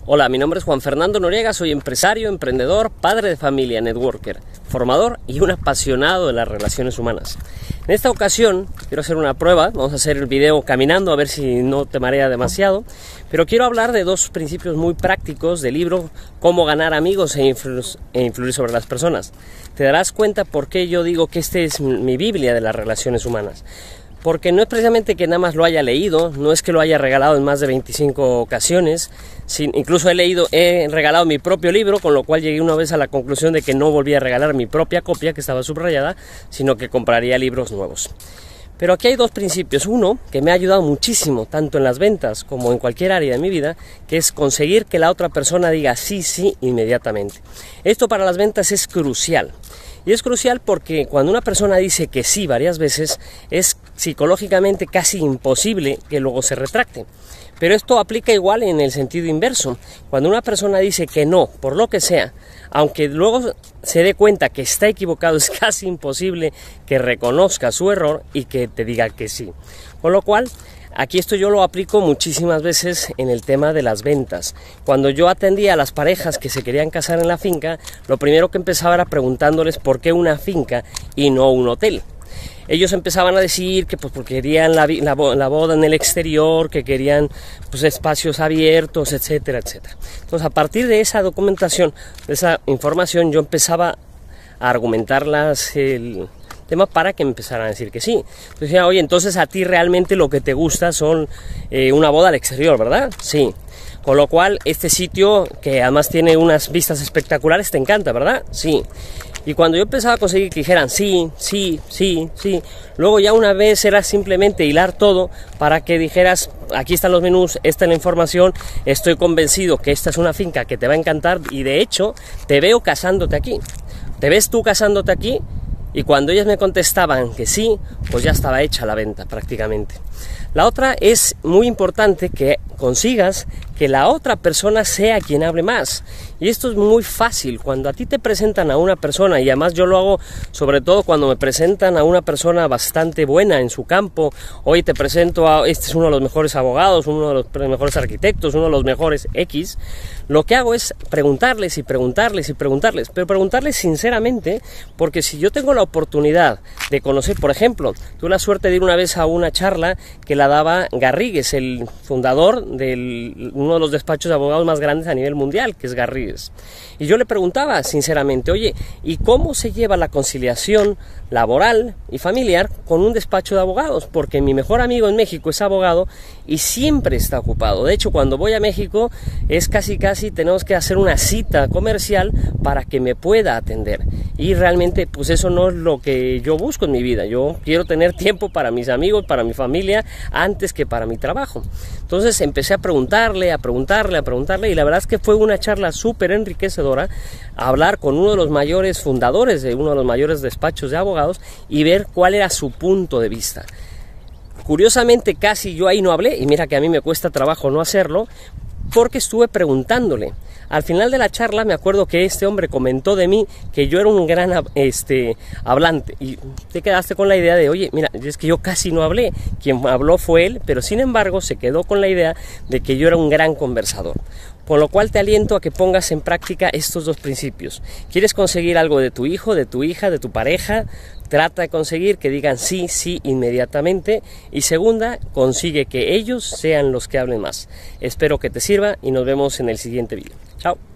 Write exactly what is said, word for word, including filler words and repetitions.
Hola, mi nombre es Juan Fernando Noriega, soy empresario, emprendedor, padre de familia, networker, formador y un apasionado de las relaciones humanas. En esta ocasión quiero hacer una prueba, vamos a hacer el video caminando a ver si no te marea demasiado, pero quiero hablar de dos principios muy prácticos del libro Cómo ganar amigos e, influ e influir sobre las personas. Te darás cuenta por qué yo digo que este es mi Biblia de las relaciones humanas. Porque no es precisamente que nada más lo haya leído, no es que lo haya regalado en más de veinticinco ocasiones, sin, incluso he leído, he regalado mi propio libro, con lo cual llegué una vez a la conclusión de que no volví a regalar mi propia copia, que estaba subrayada, sino que compraría libros nuevos. Pero aquí hay dos principios. Uno, que me ha ayudado muchísimo, tanto en las ventas como en cualquier área de mi vida, que es conseguir que la otra persona diga sí, sí, inmediatamente. Esto para las ventas es crucial. Y es crucial porque cuando una persona dice que sí varias veces, es psicológicamente casi imposible que luego se retracte. Pero esto aplica igual en el sentido inverso. Cuando una persona dice que no, por lo que sea, aunque luego se dé cuenta que está equivocado, es casi imposible que reconozca su error y que te diga que sí. Con lo cual, aquí esto yo lo aplico muchísimas veces en el tema de las ventas. Cuando yo atendía a las parejas que se querían casar en la finca, lo primero que empezaba era preguntándoles por qué una finca y no un hotel. Ellos empezaban a decir que pues porque querían la, la, la boda en el exterior, que querían pues espacios abiertos, etcétera, etcétera. Entonces, a partir de esa documentación, de esa información, yo empezaba a argumentarlas el tema para que empezaran a decir que sí. Entonces decía, oye, entonces a ti realmente lo que te gusta son eh, una boda al exterior, ¿verdad? Sí. Con lo cual, este sitio, que además tiene unas vistas espectaculares, te encanta, ¿verdad? Sí. Y cuando yo empezaba a conseguir que dijeran sí, sí, sí, sí, luego ya una vez era simplemente hilar todo para que dijeras, aquí están los menús, esta es la información, estoy convencido que esta es una finca que te va a encantar y de hecho te veo casándote aquí. ¿Te ves tú casándote aquí? Y cuando ellas me contestaban que sí, pues ya estaba hecha la venta prácticamente. La otra es muy importante que consigas que la otra persona sea quien hable más. Y esto es muy fácil. Cuando a ti te presentan a una persona, y además yo lo hago sobre todo cuando me presentan a una persona bastante buena en su campo, hoy te presento a, este es uno de los mejores abogados, uno de los mejores arquitectos, uno de los mejores X, lo que hago es preguntarles y preguntarles y preguntarles, pero preguntarles sinceramente, porque si yo tengo la oportunidad de conocer, por ejemplo, tuve la suerte de ir una vez a una charla que la daba Garrigues, el fundador de uno de los despachos de abogados más grandes a nivel mundial, que es Garrigues. Y yo le preguntaba sinceramente, oye, ¿y cómo se lleva la conciliación laboral y familiar con un despacho de abogados? Porque mi mejor amigo en México es abogado y siempre está ocupado. De hecho, cuando voy a México es casi casi tenemos que hacer una cita comercial para que me pueda atender. Y realmente pues eso no es lo que yo busco en mi vida. Yo quiero tener tiempo para mis amigos, para mi familia, antes que para mi trabajo. Entonces empecé a preguntarle, a preguntarle, a preguntarle y la verdad es que fue una charla súper enriquecedora hablar con uno de los mayores fundadores de uno de los mayores despachos de abogados y ver cuál era su punto de vista. Curiosamente casi yo ahí no hablé y mira que a mí me cuesta trabajo no hacerlo porque estuve preguntándole. Al final de la charla me acuerdo que este hombre comentó de mí que yo era un gran este, hablante y te quedaste con la idea de, oye, mira, es que yo casi no hablé, quien habló fue él, pero sin embargo se quedó con la idea de que yo era un gran conversador. Por lo cual te aliento a que pongas en práctica estos dos principios. ¿Quieres conseguir algo de tu hijo, de tu hija, de tu pareja? Trata de conseguir que digan sí, sí inmediatamente. Y segunda, consigue que ellos sean los que hablen más. Espero que te sirva y nos vemos en el siguiente video. Chao.